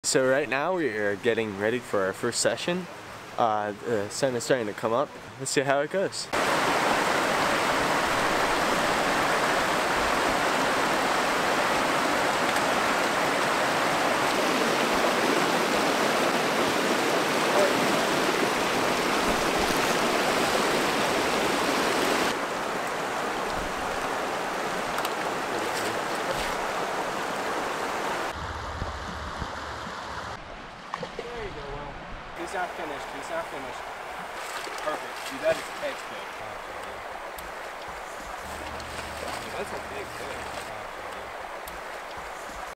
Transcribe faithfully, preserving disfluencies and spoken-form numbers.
So right now we are getting ready for our first session. Uh, the sun is starting to come up. Let's see how it goes. He's not finished. He's not finished. Perfect. See, that is textbook. That's a big fish.